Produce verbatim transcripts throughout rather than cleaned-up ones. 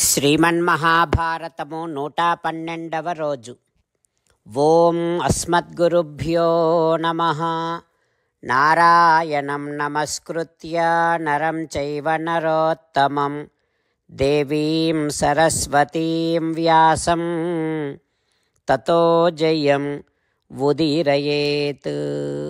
శ్రీమన్మహాభారతము నూట పన్నెండవ రోజు. ఓం అస్మద్గురుభ్యో నమః. నారాయణం నమస్కృత్య నరం చైవ నరోత్తమం దేవీం సరస్వతీం వ్యాసం తతో జయం ఉదీరయేత్.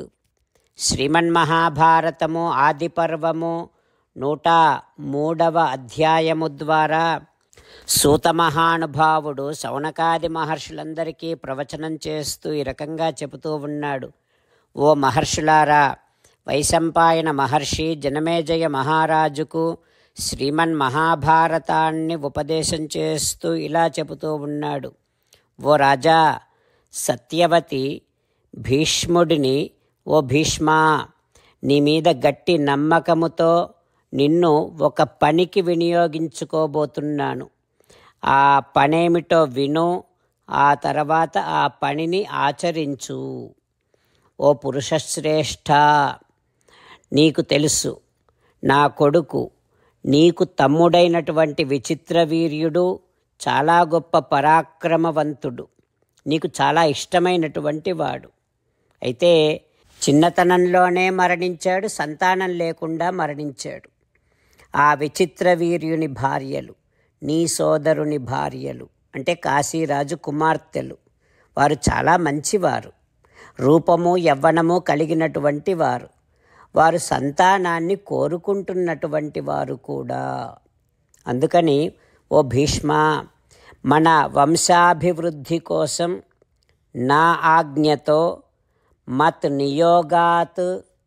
శ్రీమన్మహాభారతము ఆదిపర్వము నూట మూడవ అధ్యాయము ద్వారా సూత మహానుభావుడు శౌనకాది మహర్షులందరికీ ప్రవచనం చేస్తూ ఈ రకంగా చెబుతూ ఉన్నాడు. ఓ మహర్షులారా, వైశంపాయన మహర్షి జనమేజయ మహారాజుకు శ్రీమన్ మహాభారతాన్ని ఉపదేశం చేస్తూ ఇలా చెబుతూ ఉన్నాడు. ఓ రాజా, సత్యవతి భీష్ముడిని, ఓ భీష్మా, నీ మీద గట్టి నమ్మకముతో నిన్ను ఒక పనికి వినియోగించుకోబోతున్నాను. ఆ పనేమిటో విను, ఆ తర్వాత ఆ పనిని ఆచరించు. ఓ పురుషశ్రేష్ఠ, నీకు తెలుసు, నా కొడుకు నీకు తమ్ముడైనటువంటి విచిత్రవీర్యుడు చాలా గొప్ప పరాక్రమవంతుడు, నీకు చాలా ఇష్టమైనటువంటి వాడు. అయితే చిన్నతనంలోనే మరణించాడు, సంతానం లేకుండా మరణించాడు. ఆ విచిత్రవీర్యుని భార్యలు నీ సోదరుని భార్యలు, అంటే కాశీరాజు కుమార్తెలు. వారు చాలా మంచివారు, రూపము యవ్వనము కలిగినటువంటి వారు. వారు సంతానాన్ని కోరుకుంటున్నటువంటి వారు కూడా. అందుకని ఓ భీష్మ, మన వంశాభివృద్ధి కోసం నా ఆజ్ఞతో మత్ నియోగాత్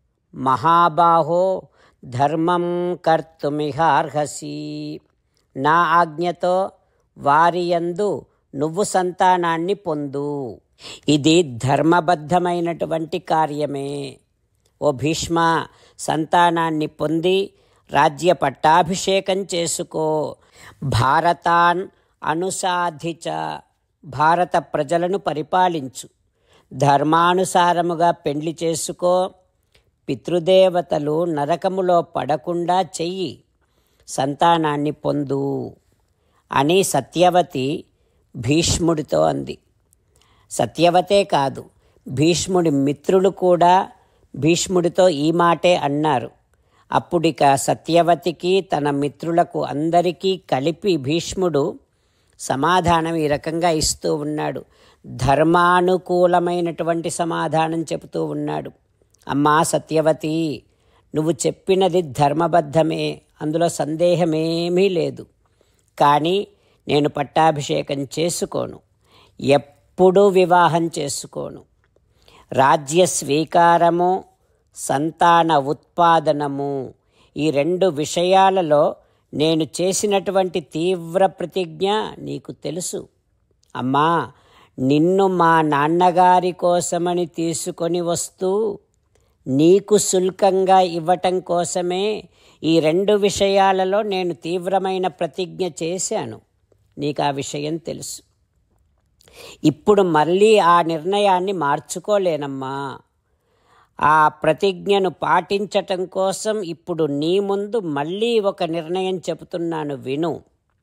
మహాబాహో ధర్మం కర్తుమిహార్హసి. నా ఆజ్ఞతో వారి యందు నువ్వు సంతానాన్ని పొందు. ఇది ధర్మబద్ధమైనటువంటి కార్యమే. ఓ భీష్మ, సంతానాన్ని పొంది రాజ్య పట్టాభిషేకం చేసుకో. భారతాన్ అనుసాధిచ, భారత ప్రజలను పరిపాలించు. ధర్మానుసారముగా పెండ్లి చేసుకో. పితృదేవతలు నరకములో పడకుండా చెయ్యి, సంతానాన్ని పొందు అని సత్యవతి భీష్ముడితో అంది. సత్యవతే కాదు, భీష్ముడి మిత్రులు కూడా భీష్ముడితో ఈ మాటే అన్నారు. అప్పుడిక సత్యవతికి తన మిత్రులకు అందరికీ కలిపి భీష్ముడు సమాధానం ఈ రకంగా ఇస్తూ ఉన్నాడు. ధర్మానుకూలమైనటువంటి సమాధానం చెబుతూ ఉన్నాడు. అమ్మా సత్యవతి, నువ్వు చెప్పినది ధర్మబద్ధమే, అందులో సందేహమేమీ లేదు. కానీ నేను పట్టాభిషేకం చేసుకోను, ఎప్పుడూ వివాహం చేసుకోను. రాజ్య స్వీకారము, సంతాన ఉత్పాదనము, ఈ రెండు విషయాలలో నేను చేసినటువంటి తీవ్ర ప్రతిజ్ఞ నీకు తెలుసు. అమ్మా, నిన్ను మా నాన్నగారి కోసమని తీసుకొని వస్తూ నీకు శుల్కంగా ఇవ్వటం కోసమే ఈ రెండు విషయాలలో నేను తీవ్రమైన ప్రతిజ్ఞ చేశాను. నీకు ఆ విషయం తెలుసు. ఇప్పుడు మళ్ళీ ఆ నిర్ణయాన్ని మార్చుకోలేనమ్మా. ఆ ప్రతిజ్ఞను పాటించటం కోసం ఇప్పుడు నీ ముందు మళ్ళీ ఒక నిర్ణయం చెబుతున్నాను, విను.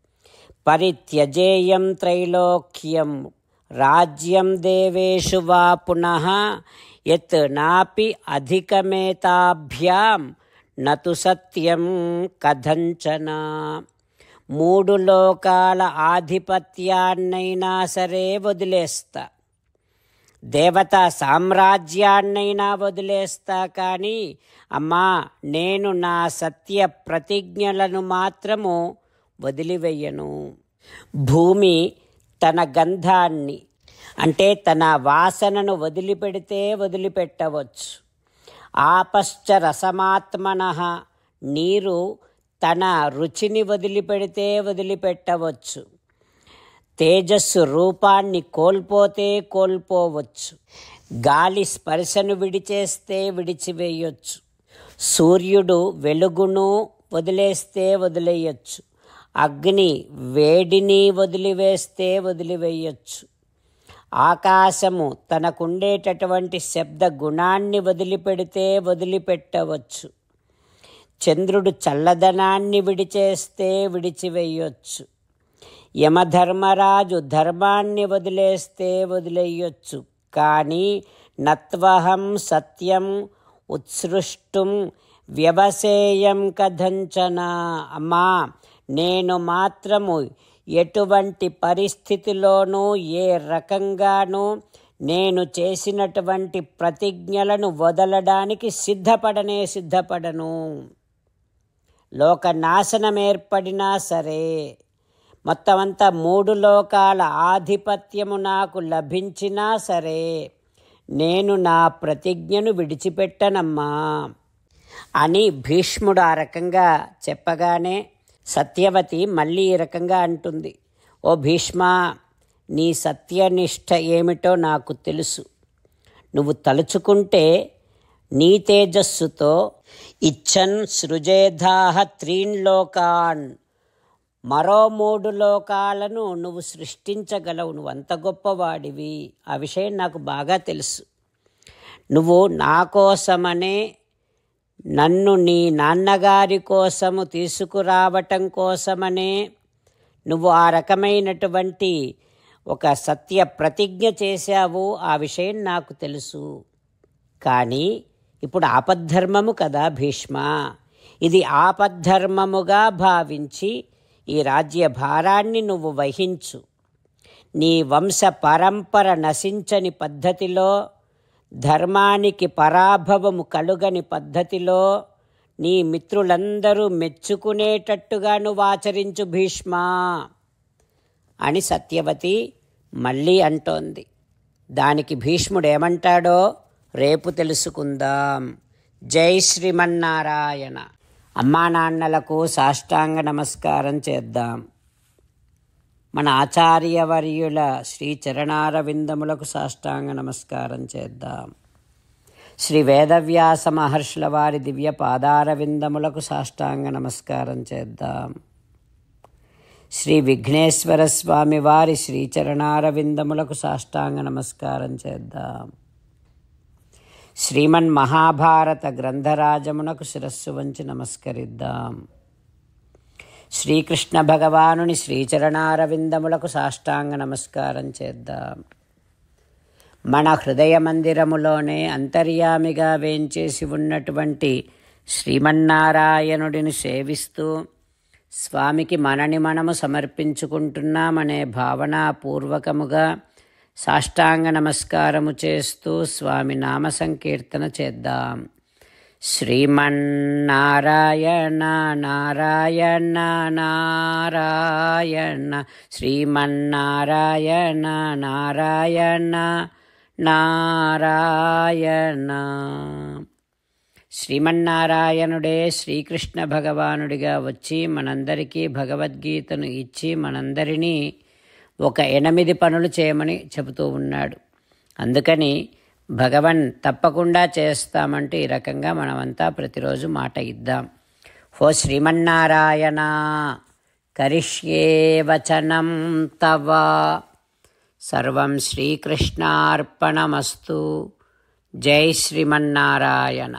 పరిత్యజేయం త్రైలోక్యం రాజ్యం దేవేషు వా పునః యత్ నాపి అధికమేతాభ్యాం నతు సత్యం కథంచన. మూడు లోకాల ఆధిపత్యాన్నైనా సరే వదిలేస్తా, దేవతా సామ్రాజ్యాన్నైనా వదిలేస్తా, కానీ అమ్మా, నేను నా సత్య ప్రతిజ్ఞలను మాత్రము వదిలివేయను. భూమి తన గంధాన్ని, అంటే తన వాసనను వదిలిపెడితే వదిలిపెట్టవచ్చు. ఆపశ్చ రసమాత్మనః, నీరు తన రుచిని వదిలిపెడితే వదిలిపెట్టవచ్చు. తేజస్సు రూపాన్ని కోల్పోతే కోల్పోవచ్చు. గాలి స్పర్శను విడిచేస్తే విడిచివేయొచ్చు. సూర్యుడు వెలుగును వదిలేస్తే వదిలేయచ్చు. అగ్ని వేడిని వదిలివేస్తే వదిలివేయచ్చు. ఆకాశము తనకుండేటటువంటి శబ్ద గుణాన్ని వదిలిపెడితే వదిలిపెట్టవచ్చు. చంద్రుడు చల్లదనాన్ని విడిచేస్తే విడిచివేయొచ్చు. యమధర్మరాజు ధర్మాన్ని వదిలేస్తే వదిలేయొచ్చు, కానీ నత్వహం సత్యం ఉత్సృష్టుం వ్యవసేయం కథంచన. అమ్మా, నేను మాత్రము ఎటువంటి పరిస్థితిలోనూ ఏ రకంగానూ నేను చేసినటువంటి ప్రతిజ్ఞలను వదలడానికి సిద్ధపడనే సిద్ధపడను. లోకనాశనం ఏర్పడినా సరే, మొత్తమంతా మూడు లోకాల ఆధిపత్యము నాకు లభించినా సరే, నేను నా ప్రతిజ్ఞను విడిచిపెట్టనమ్మా అని భీష్ముడు ఆ రకంగా చెప్పగానే సత్యవతి మళ్ళీ ఈ రకంగా అంటుంది, ఓ భీష్మా, నీ సత్యనిష్ట ఏమిటో నాకు తెలుసు. నువ్వు తలుచుకుంటే నీ తేజస్సుతో ఇచ్చన్ సృజేధాహ త్రీన్ లోకాన్, మరో మూడు లోకాలను నువ్వు సృష్టించగలవు. నువ్వు అంత గొప్పవాడివి. ఆ విషయం నాకు బాగా తెలుసు. నువ్వు నా కోసమనే, నన్ను నీ నాన్నగారి కోసము తీసుకురావటం కోసమనే నువ్వు ఆ రకమైనటువంటి ఒక సత్య ప్రతిజ్ఞ చేశావు. ఆ విషయం నాకు తెలుసు. కానీ ఇప్పుడు ఆపద్ధర్మము కదా భీష్మ, ఇది ఆపద్ధర్మముగా భావించి ఈ రాజ్య భారాన్ని నువ్వు వహించు. నీ వంశ పరంపర నశించని పద్ధతిలో, ధర్మానికి పరాభవము కలుగని పద్ధతిలో, నీ మిత్రులందరూ మెచ్చుకునేటట్టుగా నువ్వు ఆచరించు భీష్మా అని సత్యవతి మళ్ళీ అంటోంది. దానికి భీష్ముడు ఏమంటాడో రేపు తెలుసుకుందాం. జై శ్రీమన్నారాయణ. అమ్మా నాన్నలకు సాష్టాంగ నమస్కారం చేద్దాం. మన ఆచార్యవర్యుల శ్రీ చరణారవిందములకు సాష్టాంగ నమస్కారం చేద్దాం. శ్రీ వేదవ్యాస మహర్షుల వారి దివ్య పాదారవిందములకు సాష్టాంగ నమస్కారం చేద్దాం. శ్రీ విఘ్నేశ్వర స్వామి వారి శ్రీచరణారవిందములకు సాష్టాంగ నమస్కారం చేద్దాం. శ్రీమన్ మహాభారత గ్రంథరాజమునకు శిరస్సు వంచి నమస్కరిద్దాం. శ్రీకృష్ణ భగవానుని శ్రీచరణారవిందములకు సాష్టాంగ నమస్కారం చేద్దాం. మన హృదయ మందిరములోనే అంతర్యామిగా వేంచేసి ఉన్నటువంటి శ్రీమన్నారాయణుడిని సేవిస్తూ స్వామికి మనని మనము సమర్పించుకుంటున్నామనే భావనాపూర్వకముగా సాష్టాంగ నమస్కారము చేస్తూ స్వామి నామ సంకీర్తన చేద్దాం. శ్రీమన్నారాయణ నారాయణ నారాయణ, శ్రీమన్నారాయణ నారాయణ నారాయణ. శ్రీమన్నారాయణుడే శ్రీకృష్ణ భగవానుడిగా వచ్చి మనందరికీ భగవద్గీతను ఇచ్చి మనందరినీ ఒక ఎనిమిది పనులు చేయమని చెబుతూ ఉన్నాడు. అందుకని భగవన్ తప్పకుండా చేస్తామంటూ ఈ రకంగా మనమంతా ప్రతిరోజు మాట ఇద్దాం. హో శ్రీమన్నారాయణ, కరిష్యే వచనం తవ. సర్వం శ్రీకృష్ణార్పణమస్తు. జై శ్రీమన్నారాయణ.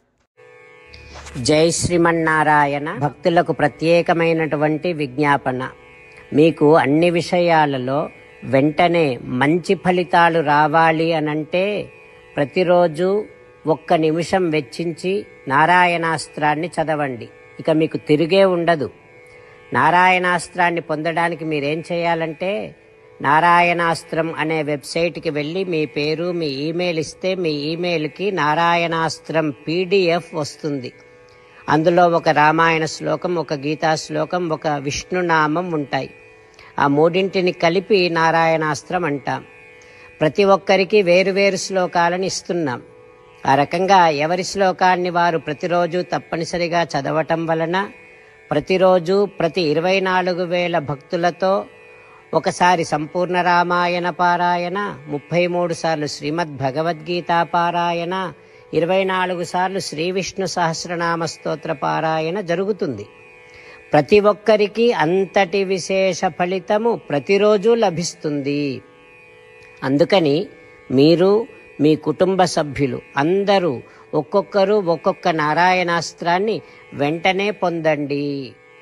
జై శ్రీమన్నారాయణ. భక్తులకు ప్రత్యేకమైనటువంటి విజ్ఞాపన. మీకు అన్ని విషయాలలో వెంటనే మంచి ఫలితాలు రావాలి అనంటే ప్రతిరోజు ఒక్క నిమిషం వెచ్చించి నారాయణాస్త్రాన్ని చదవండి. ఇక మీకు తిరిగే ఉండదు. నారాయణాస్త్రాన్ని పొందడానికి మీరేం చేయాలంటే నారాయణాస్త్రం అనే వెబ్సైట్కి వెళ్ళి మీ పేరు, మీ ఈమెయిల్ ఇస్తే మీ ఈమెయిల్కి నారాయణాస్త్రం పీడిఎఫ్ వస్తుంది. అందులో ఒక రామాయణ శ్లోకం, ఒక గీతా శ్లోకం, ఒక విష్ణునామం ఉంటాయి. ఆ మూడింటిని కలిపి నారాయణాస్త్రం అంటాం. ప్రతి ఒక్కరికి వేరువేరు శ్లోకాలను ఇస్తున్నాం. ఆ రకంగా ఎవరి శ్లోకాన్ని వారు ప్రతిరోజు తప్పనిసరిగా చదవటం వలన ప్రతిరోజు ప్రతి ఇరవై నాలుగు వేల భక్తులతో ఒకసారి సంపూర్ణ రామాయణ పారాయణ, ముప్పై మూడు సార్లు శ్రీమద్ భగవద్గీత పారాయణ, ఇరవై నాలుగు సార్లు శ్రీ విష్ణు సహస్రనామ స్తోత్ర పారాయణ జరుగుతుంది. ప్రతి ఒక్కరికి అంతటి విశేష ఫలితము ప్రతిరోజు లభిస్తుంది. అందుకని మీరు, మీ కుటుంబ సభ్యులు అందరూ ఒక్కొక్కరు ఒక్కొక్క నారాయణాస్త్రాన్ని వెంటనే పొందండి.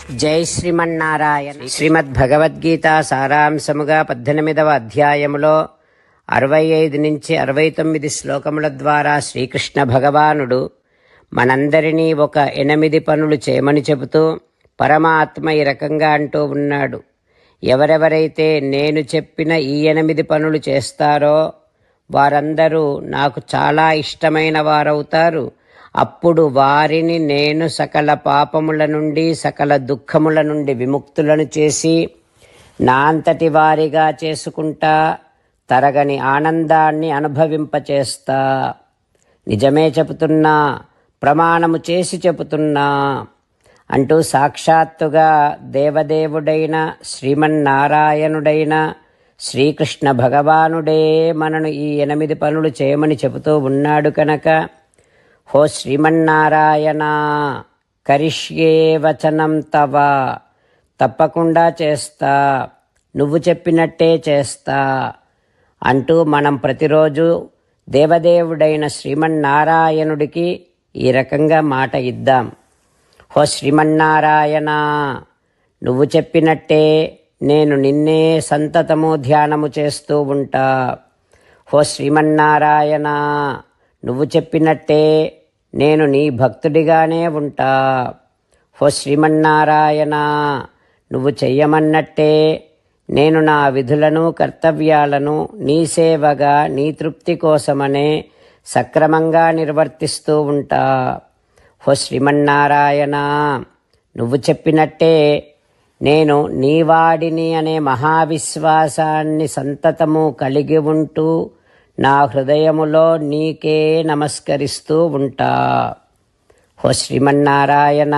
జై శ్రీమన్నారాయణ. శ్రీమద్ భగవద్గీత సారాంశముగా పద్దెనిమిదవ అధ్యాయములో అరవై ఐదు నుంచి అరవై తొమ్మిది శ్లోకముల ద్వారా శ్రీకృష్ణ భగవానుడు మనందరినీ ఒక ఎనిమిది పనులు చేయమని చెబుతూ పరమాత్మ ఈ రకంగా అంటూ ఉన్నాడు. ఎవరెవరైతే నేను చెప్పిన ఈ ఎనిమిది పనులు చేస్తారో వారందరూ నాకు చాలా ఇష్టమైన వారవుతారు. అప్పుడు వారిని నేను సకల పాపముల నుండి సకల దుఃఖముల నుండి విముక్తులను చేసి నా అంతటి వారిగా చేసుకుంటా, తరగని ఆనందాన్ని అనుభవింపచేస్తా. నిజమే చెబుతున్నా, ప్రమాణము చేసి చెబుతున్నా అంటూ సాక్షాత్తుగా దేవదేవుడైన శ్రీమన్నారాయణుడైన శ్రీకృష్ణ భగవానుడే మనను ఈ ఎనిమిది పనులు చేయమని చెబుతూ ఉన్నాడు కనుక, హో శ్రీమన్నారాయణ, కరిష్యే వచనం తవ, తప్పకుండా చేస్తా, నువ్వు చెప్పినట్టే చేస్తా అంటూ మనం ప్రతిరోజు దేవదేవుడైన శ్రీమన్నారాయణుడికి ఈ రకంగా మాట ఇద్దాం. హో శ్రీమన్నారాయణ, నువ్వు చెప్పినట్టే నేను నిన్నే సంతతము ధ్యానము చేస్తూ ఉంటా. హో శ్రీమన్నారాయణ, నువ్వు చెప్పినట్టే నేను నీ భక్తుడిగానే ఉంటా. హో శ్రీమన్నారాయణ, నువ్వు చెయ్యమన్నట్టే నేను నా విధులను కర్తవ్యాలను నీ సేవగా నీ తృప్తి కోసమనే సక్రమంగా నిర్వర్తిస్తూ ఉంటా. హో శ్రీమన్నారాయణ, నువ్వు చెప్పినట్టే నేను నీవాడిని అనే మహావిశ్వాసాన్ని సంతతము కలిగి ఉంటూ నా హృదయములో నీకే నమస్కరిస్తూ ఉంటా. హో శ్రీమన్నారాయణ,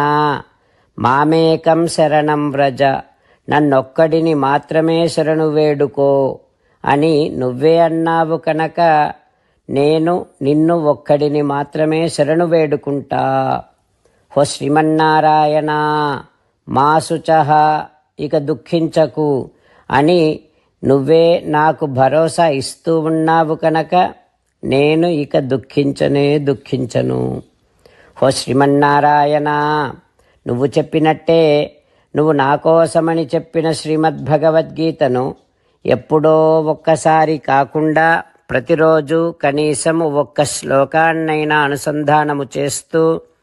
మామేకం శరణం వ్రజ, నన్నొక్కడిని మాత్రమే శరణు వేడుకో అని నువ్వే అన్నావు కనుక నేను నిన్ను ఒక్కడిని మాత్రమే శరణు వేడుకుంటా. హో శ్రీమన్నారాయణ, మా శుచః, ఇక దుఃఖించకు అని నువ్వే నాకు భరోసా ఇస్తూ ఉన్నావు కనుక నేను ఇక దుఃఖించనే దుఃఖించను. హో శ్రీమన్నారాయణ, నువ్వు చెప్పినట్టే నువ్వు నా కోసమని చెప్పిన శ్రీమద్భగవద్గీతను ఎప్పుడో ఒక్కసారి కాకుండా ప్రతిరోజు కనీసము ఒక్క శ్లోకాన్నైనా అనుసంధానము చేస్తూ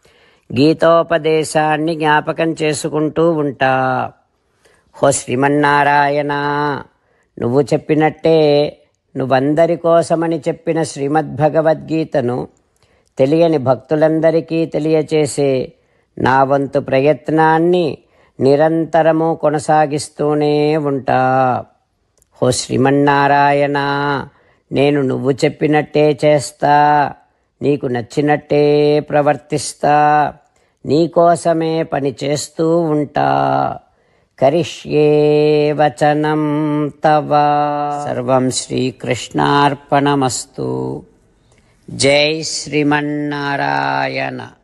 గీతోపదేశాన్ని జ్ఞాపకం చేసుకుంటూ ఉంటా. హో శ్రీమన్నారాయణ, నువ్వు చెప్పినట్టే నువ్వందరి కోసమని చెప్పిన శ్రీమద్భగవద్గీతను తెలియని భక్తులందరికీ తెలియచేసే నా వంతు ప్రయత్నాన్ని నిరంతరము కొనసాగిస్తూనే ఉంటా. హో శ్రీమన్నారాయణ, నేను నువ్వు చెప్పినట్టే చేస్తా, నీకు నచ్చినట్టే ప్రవర్తిస్తా, నీకోసమే పని చేస్తూ ఉంటా. కరిష్యే వచనం తవ. సర్వం శ్రీకృష్ణార్పణమస్తు. జై శ్రీమన్నారాయణ.